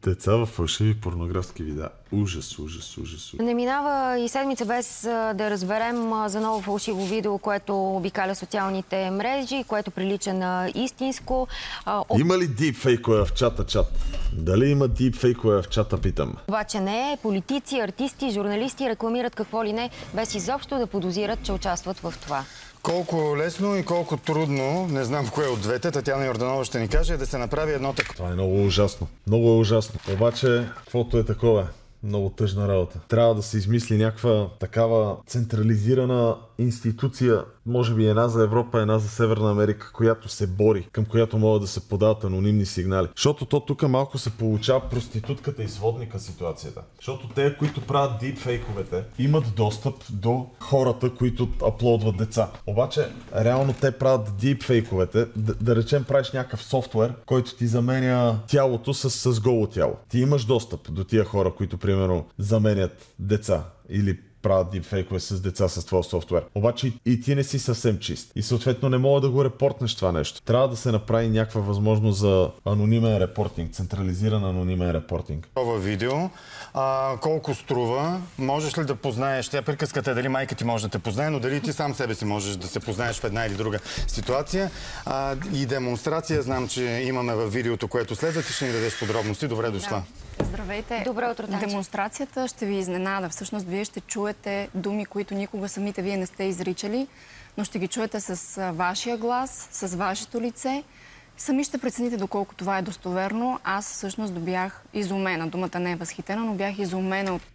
Деца в фалшиви порнографски видеа. Ужас, ужас, ужас. Не минава и седмица без да разберем за ново фалшиво видео, което обикаля социалните мрежи, което прилича на истинско. Има ли дипфейкове в чата? Дали има дипфейкове в чата, питам? Обаче не. Политици, артисти, журналисти рекламират какво ли не, без изобщо да подозират, че участват в това. Колко лесно и колко трудно, не знам кое от двете, Татяна Йорданова ще ни каже, да се направи едно такова. Това е много ужасно. Много е ужасно. Обаче, каквото е такова, много тъжна работа. Трябва да се измисли някаква такава централизирана институция, може би една за Европа, една за Северна Америка, която се бори, към която могат да се подават анонимни сигнали. Защото то тук малко се получава проститутката и сводника ситуацията. Защото те, които правят дипфейковете, имат достъп до хората, които аплодват деца. Обаче, реално те правят дипфейковете, да речем правиш някакъв софтуер, който ти заменя тялото с голо тяло. Ти имаш достъп до тия хора, които примерно заменят деца или правят дипфейкове с деца с твой софтуер. Обаче и ти не си съвсем чист. И съответно не мога да го репортнеш това нещо. Трябва да се направи някаква възможност за анонимен репортинг, централизиран анонимен репортинг. Това видео, колко струва, можеш ли да познаеш, тя приказката е дали майка ти може да те познае, но дали ти сам себе си можеш да се познаеш в една или друга ситуация. И демонстрация, знам, че имаме във видеото, което следва, ти ще ни дадеш подробности. Добре дошла. Здравейте! Добро утро, Танче. Демонстрацията ще ви изненада. Всъщност, вие ще чуете думи, които никога самите вие не сте изричали, но ще ги чуете с вашия глас, с вашето лице. Сами ще прецените доколко това е достоверно. Аз всъщност бях изумена. Думата не е възхитена, но бях изумена от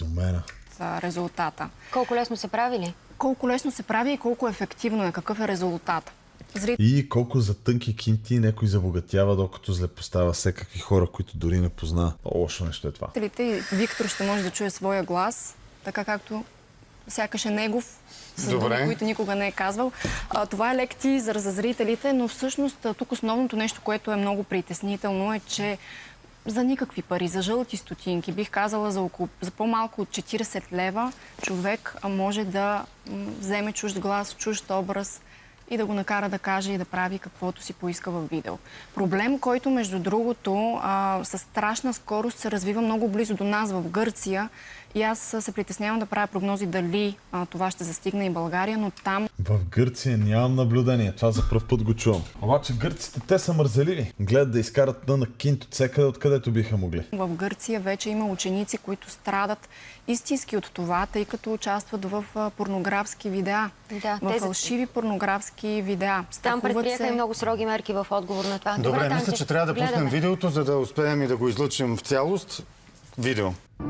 резултата. Колко лесно се прави ли? Колко лесно се прави и колко ефективно е, какъв е резултат. И колко за тънки кинти някой забогатява, докато злепоставя всекакви хора, които дори не познава. Лошо нещо е това. Виктор ще може да чуе своя глас, така както сякаш е негов, с думи, които никога не е казвал. Това е лек тизър за зрителите, но всъщност тук основното нещо, което е много притеснително, е, че за никакви пари, за жълти стотинки, бих казала за по-малко от 40 лева, човек може да вземе чужд глас, чужд образ и да го накара да каже и да прави каквото си поиска в видео. Проблем, който между другото със страшна скорост се развива много близо до нас в Гърция, и аз се притеснявам да правя прогнози дали това ще застигне и България, но там... В Гърция нямам наблюдение. Това за пръв път го чувам. Обаче гърците, те са мързелили. Гледат да изкарат на кинт от всекъде, откъдето биха могли. В Гърция вече има ученици, които страдат истински от това, тъй като участват в порнографски видеа. Да, в фалшиви порнографски видеа. Там предприеха и много строги мерки в отговор на това. Добре, мисля, че трябва да пуснем видеото, за да успеем и да го излъчим в цялост. Видео.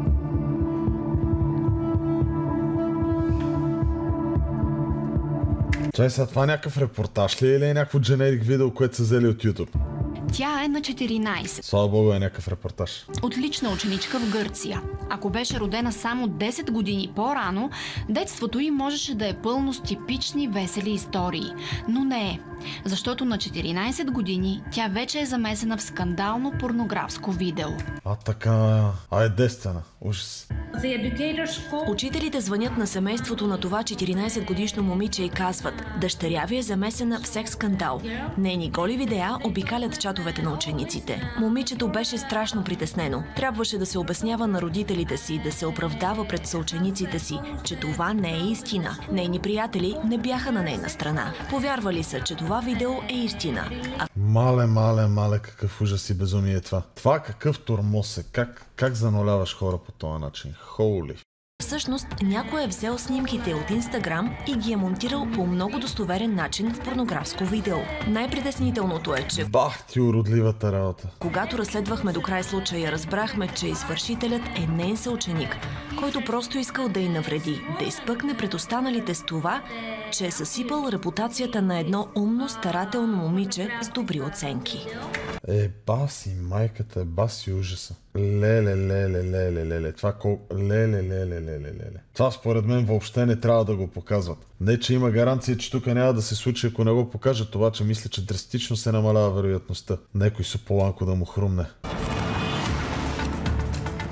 Чай сега, това някакъв репортаж ли или е някакво дженерик видео, което са взели от YouTube? Тя е на 14. Слава Богу, е някакъв репортаж. Отлична ученичка в Гърция. Ако беше родена само 10 години по-рано, детството й можеше да е пълно с типични весели истории. Но не е. Защото на 14 години тя вече е замесена в скандално порнографско видео. Така... е дестена. Ужас. Учителите звънят на семейството на това 14-годишно момиче и казват: дъщеря ви е замесена в секс скандал. Нейни голи видеа обикалят чатовете на учениците. Момичето беше страшно притеснено. Трябваше да се обяснява на родителите си, да се оправдава пред съучениците си, че това не е истина. Нейни приятели не бяха на нейна страна. Повярвали са, че това видео е истина. Мале, какъв ужас и безумие е това. Това какъв тормоз е. Как зануляваш хора по този начин? Хоули. Всъщност, някой е взел снимките от Инстаграм и ги е монтирал по много достоверен начин в порнографско видео. Най-притеснителното е, че... Бах ти уродливата работа. Когато разследвахме до край случая, разбрахме, че извършителят е неин съученик, който просто искал да й навреди, да изпъкне пред останалите с това, че е съсипал репутацията на едно умно, старателно момиче с добри оценки. Баси майката, баси ужаса. Леле. Това колко... Леле. Това според мен въобще не трябва да го показват. Не, че има гаранция, че тук няма да се случи, ако не го покажат, обаче мисля, че драстично се намалява вероятността некой сополанко да му хрумне.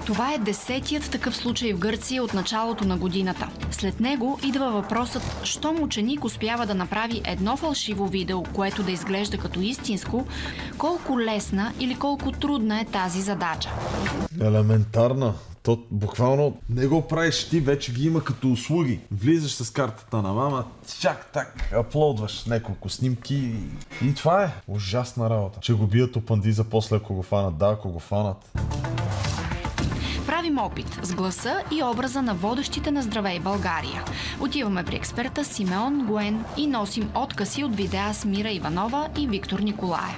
Това е 10-тият такъв случай в Гърция от началото на годината. След него идва въпросът, щом ученик успява да направи едно фалшиво видео, което да изглежда като истинско, колко лесна или колко трудна е тази задача. Елементарна. То буквално не го правиш ти, вече ги има като услуги. Влизаш с картата на мама, чак так, аплодваш няколко снимки и това е ужасна работа. Че го бият опандиза после, ако го фанат. Да, ако го фанат. Правим опит с гласа и образа на водещите на Здравей България. Отиваме при експерта Симеон Гуен и носим откъси от видеа с Мира Иванова и Виктор Николаев.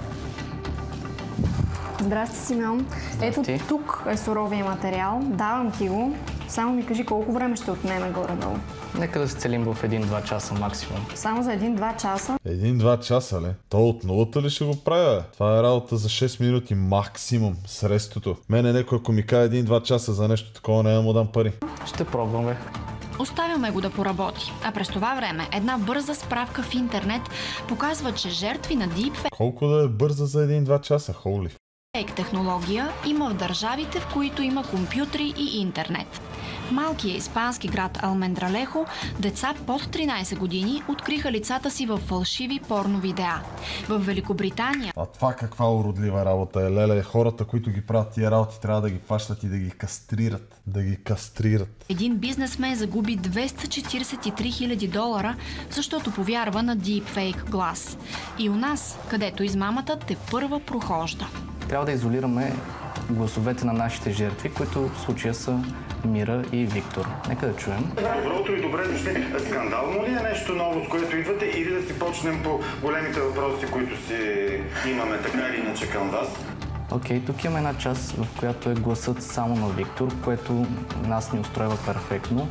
Здрасти, Симеон. Ето тук е суровия материал. Давам ти го. Само ми кажи колко време ще отнеме горе-долу. Нека да се целим в 1-2 часа максимум. Само за 1-2 часа? 1-2 часа ли? То от нулата ли ще го правя? Това е работа за 6 минути максимум с рестото. Мене някой, ако ми каже 1-2 часа за нещо такова, не му дам пари. Ще пробваме. Оставяме го да поработи. А през това време една бърза справка в интернет показва, че жертви на deepfake Колко да е бърза за 1-2 часа? Холи. технология има в държавите, в които има компютри и интернет. В малкия испански град Алмендралехо деца под 13 години откриха лицата си в фалшиви порно видеа. В Великобритания... А това каква уродлива работа е, леле. Хората, които ги правят тия работи, трябва да ги фащат и да ги кастрират. Да ги кастрират. Един бизнесмен загуби $243 000, защото повярва на deepfake глас. И у нас, където измамата тепърва прохожда. Трябва да изолираме гласовете на нашите жертви, които в случая са Мира и Виктор. Нека да чуем. Добро утро и добре дошли. Скандално ли е нещо ново, с което идвате, или да си почнем по големите въпроси, които си имаме така или иначе към вас? Окей, тук има една част, в която е гласът само на Виктор, което нас ни устройва перфектно.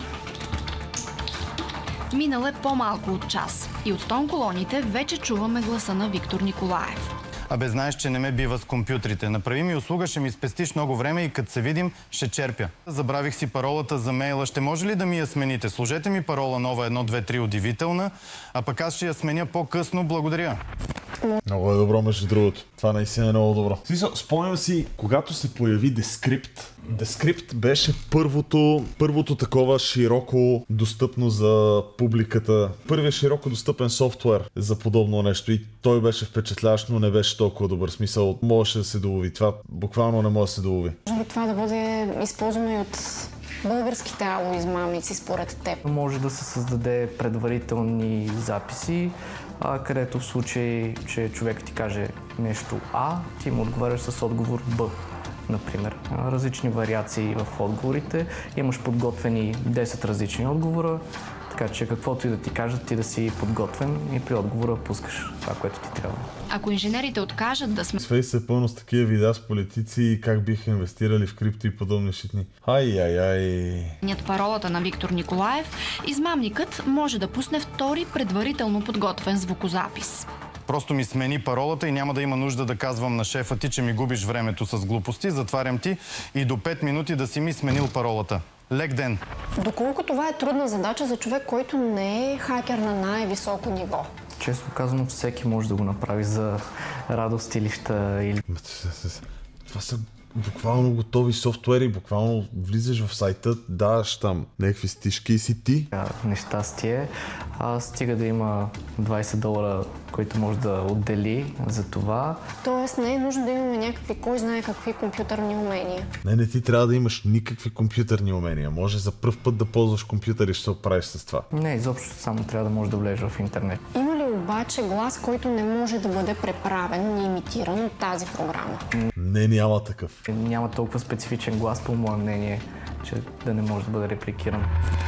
Минал е по-малко от час и от тон колоните вече чуваме гласа на Виктор Николаев. Абе, знаеш, че не ме бива с компютрите. Направи ми услуга, ще ми спестиш много време и като се видим, ще черпя. Забравих си паролата за мейла. Ще може ли да ми я смените? Сложете ми парола нова 123 удивителна, а пък аз ще я сменя по-късно. Благодаря. Много е добро, между другото. Това наистина е много добро. Спомням си, когато се появи Descript. Descript беше първото такова широко достъпно за публиката. Първият широко достъпен софтуер за подобно нещо. И той беше впечатляващ, но не беше толкова добър. Смисъл, можеше да се долови. Това буквално не може да се долови. Може ли това да бъде използвано и от българските алоизмамници, според теб? Може да се създаде предварителни записи, където в случай, че човек ти каже нещо А, ти му отговаряш с отговор Б. Например, различни вариации в отговорите. Имаш подготвени 10 различни отговора, така че каквото и да ти кажат, ти да си подготвен и при отговора пускаш това, което ти трябва. Ако инженерите откажат да сме... Фейс е пълно с такива видеа с политици и как биха инвестирали в крипто и подобни шитни. Ай. Паролата на Виктор Николаев, измамникът може да пусне втори предварително подготвен звукозапис. Просто ми смени паролата и няма да има нужда да казвам на шефа ти, че ми губиш времето с глупости. Затварям ти и до 5 минути да си ми сменил паролата. Лек ден! Доколко това е трудна задача за човек, който не е хакер на най-високо ниво? Честно казано, всеки може да го направи за радостилища или... Това са буквално готови софтуери, буквално влизаш в сайта, даваш там някакви стишки и си ти. Нещастие. Стига да има $20, които може да отдели за това. Тоест не е нужно да имаме някакви, кой знае какви компютърни умения. Не ти трябва да имаш никакви компютърни умения. Може за пръв път да ползваш компютър и ще се оправиш с това. Не, изобщо само трябва да можеш да влезеш в интернет. Има ли обаче глас, който не може да бъде преправен и имитиран от тази програма? Не, няма такъв. Няма толкова специфичен глас, по мое мнение, че да не може да бъде репликиран.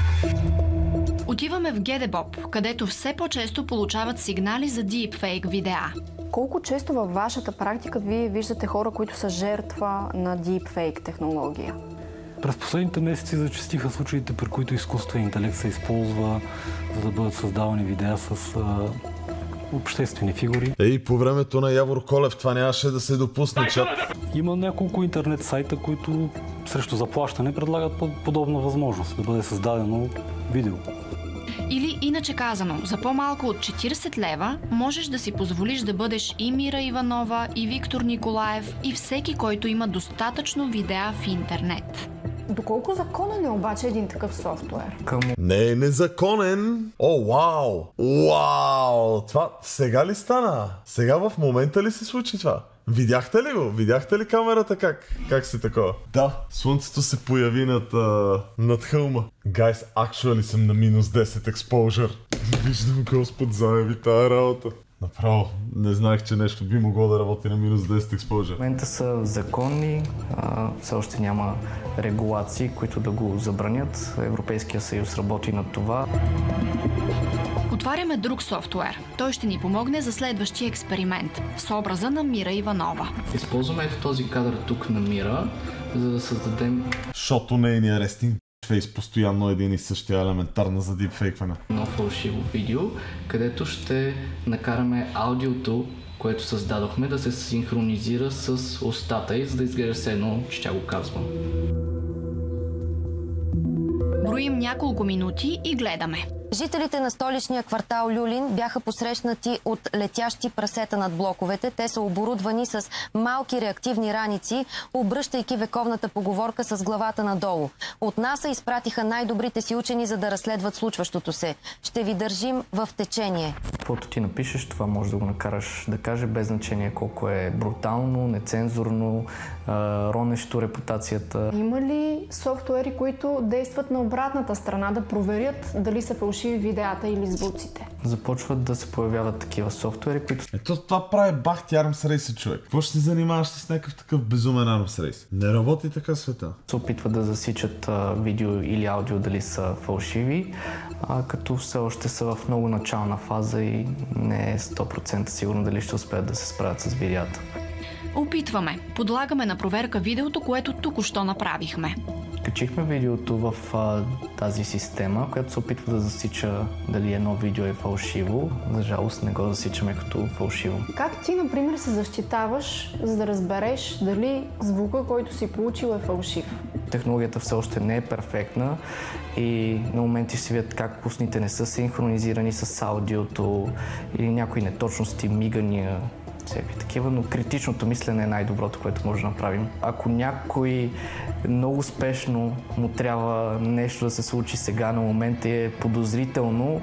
Отиваме в ГДБОП, където все по-често получават сигнали за deepfake видеа. Колко често във вашата практика вие виждате хора, които са жертва на deepfake технология? През последните месеци зачестиха случаите, при които изкуствен интелект се използва, за да бъдат създавани видеа с обществени фигури. По времето на Явор Колев това нямаше да се допусне, чат. Има няколко интернет сайта, които срещу заплащане предлагат подобна възможност да бъде създадено видео. Или иначе казано, за по-малко от 40 лева можеш да си позволиш да бъдеш и Мира Иванова, и Виктор Николаев, и всеки, който има достатъчно видеа в интернет. Доколко законен е обаче един такъв софтуер? Не е незаконен. О, вау! Вау! Това сега ли стана? Сега в момента ли се случи това? Видяхте ли го? Видяхте ли камерата как се такова? Да, слънцето се появи над хълма. Guys, actually съм на минус 10 exposure. Виждам Господ заеби тая работа. Направо, не знаех, че нещо би могло да работи на минус 10 exposure. В момента са законни, все още няма регулации, които да го забранят. Европейския съюз работи над това. Отваряме друг софтуер. Той ще ни помогне за следващия експеримент с образа на Мира Иванова. Използваме ето този кадър тук на Мира, за да създадем... Защото нейният рестинг фейс постоянно един и същия елементарна за дипфейкване. Едно фалшиво видео, където ще накараме аудиото, което създадохме, да се синхронизира с устата й, за да изглежда все едно, че тя го казва. Броим няколко минути и гледаме. Жителите на столичния квартал Люлин бяха посрещнати от летящи прасета над блоковете. Те са оборудвани с малки реактивни раници, обръщайки вековната поговорка с главата надолу. От НАСА изпратиха най-добрите си учени, за да разследват случващото се. Ще ви държим в течение. Каквото ти напишеш, това може да го накараш да каже, без значение колко е брутално, нецензурно, ронещо репутацията. Има ли софтуери, които действат на обратната страна, да проверят дали са фалшиви видеята или звуците? Започват да се появяват такива софтуери, които... Ето това прави бахти Армс Рейс, човек. Какво ще се занимаваш с някакъв такъв безумен Армс Рейс? Не работи така света. Се опитват да засичат видео или аудио дали са фалшиви, като все още са в много начална фаза и не е 100% сигурно дали ще успеят да се справят с видеята. Опитваме. Подлагаме на проверка видеото, което току-що направихме. Качихме видеото в тази система, която се опитва да засича дали едно видео е фалшиво. За жалост не го засичаме като фалшиво. Как ти, например, се защитаваш, за да разбереш дали звука, който си получил, е фалшив? Технологията все още не е перфектна и на моменти се видят как устните не са синхронизирани с аудиото или някои неточности, мигания, всякакви такива, но критичното мислене е най-доброто, което може да направим. Ако някой много спешно му трябва нещо да се случи сега, на момента е подозрително,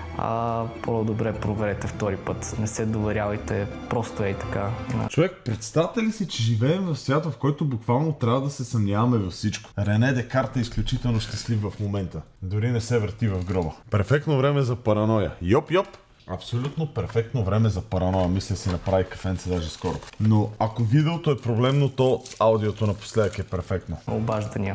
по-добре проверете втори път. Не се доверявайте просто ей така. Човек, представете ли си, че живеем в свят, в който буквално трябва да се съмняваме във всичко? Рене Декарт е изключително щастлив в момента. Дори не се върти в гроба. Перфектно време за параноя. Йоп! Абсолютно перфектно време за параноя. Мисля си направи кафенце даже скоро. Но ако видеото е проблемно, то аудиото напоследък е перфектно. Обаждания.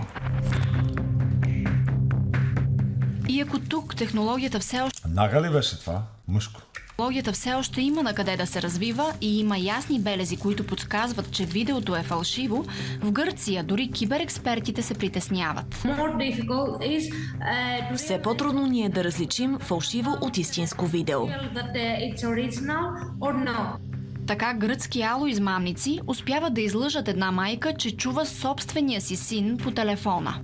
И ако тук технологията все още... Нага ли беше това? Мъжко. Технологията все още има на къде да се развива и има ясни белези, които подсказват, че видеото е фалшиво, в Гърция дори киберекспертите се притесняват. Все по-трудно ни е да различим фалшиво от истинско видео. Така гръцки алоизмамници успяват да излъжат една майка, че чува собствения си син по телефона.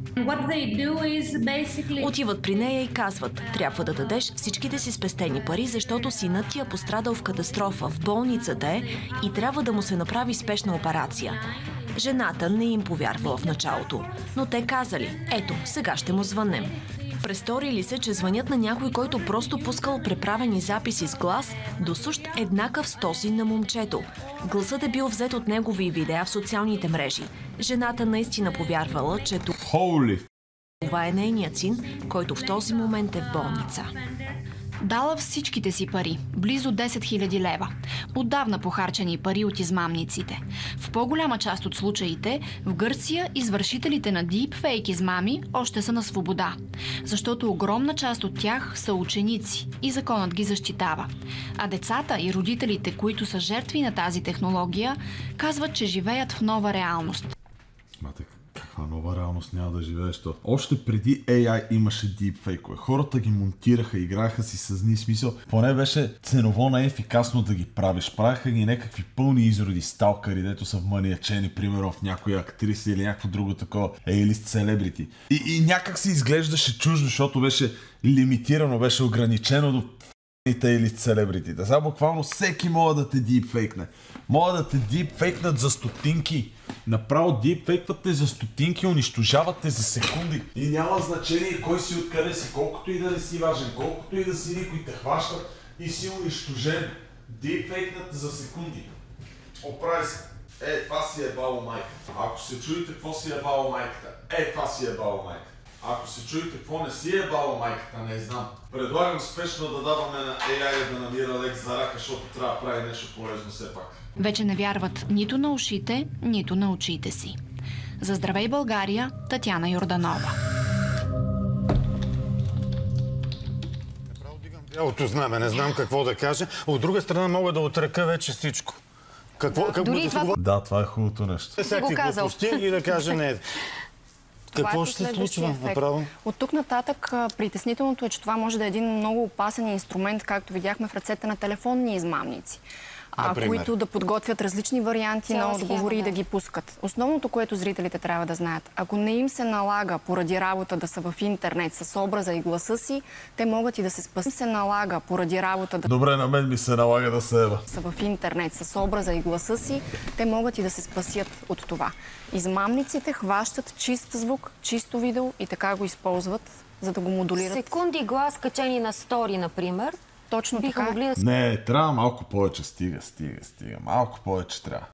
Отиват при нея и казват: трябва да дадеш всичките си спестени пари, защото синът ти е пострадал в катастрофа, в болницата е и трябва да му се направи спешна операция. Жената не им повярвала в началото, но те казали: ето, сега ще му звънем. Престорили се, че звънят на някой, който просто пускал преправени записи с глас, досущ еднакъв с този на момчето. Гласът е бил взет от негови видеа в социалните мрежи. Жената наистина повярвала, че това е нейният син, който в този момент е в болница. Дала всичките си пари, близо 10 000 лева. Отдавна похарчени пари от измамниците. В по-голяма част от случаите в Гърция извършителите на дипфейк измами още са на свобода, защото огромна част от тях са ученици и законът ги защитава. А децата и родителите, които са жертви на тази технология, казват, че живеят в нова реалност. Мате, каква това нова реалност няма да живееш. Още преди AI имаше дипфейкове. Хората ги монтираха, играха си с дни смисъл. Поне беше ценово неефикасно да ги правиш. Правиха ги някакви пълни изроди, сталкари, дето са вманиачени, примерно в някоя актриса или някакво друго такова A-list селебрити. И някак се изглеждаше чуждо, защото беше лимитирано, беше ограничено до или селебритите. Сега буквално всеки може да те дипфейкне. Могат да те дипфейкнат за стотинки. Направо дипфейкват те за стотинки, унищожават те за секунди. И няма значение кой си, откъде си, колкото и да не си важен, колкото и да си никой те хващат и си унищожен. Дипфейкнат за секунди. Оправи се. Това си е бало майката. Ако се чуете какво си е бало майката, това си е бало майката. Ако се чуете какво не си е бало майката, не знам. Предлагам спешно да даваме на AI да намира лек за рака, защото трябва да прави нещо полезно все пак. Вече не вярват нито на ушите, нито на очите си. За Здравей България, Татяна Йорданова. Направо дигам бялото знаме, не знам какво да кажа. От друга страна мога да отрека вече всичко. Да, това е хубавото нещо. Всякакви глупости и да кажа не. Какво ще се случва направо? От тук нататък притеснителното е, че това може да е един много опасен инструмент, както видяхме в ръцете на телефонни измамници, които да подготвят различни варианти на отговори и да ги пускат. Основното, което зрителите трябва да знаят, ако не им се налага поради работа да са в интернет с образа и гласа си, те могат и да се спасят. Се налага поради работа да... Добре, на мен ми се налага да се ева. Са в интернет с образа и гласа си, те могат и да се спасят от това. Измамниците хващат чист звук, чисто видео и така го използват, за да го модулират. Секунди глас, качени на стори, например. Точно биха така. Могли да... Не, трябва малко повече. Стига. Малко повече трябва.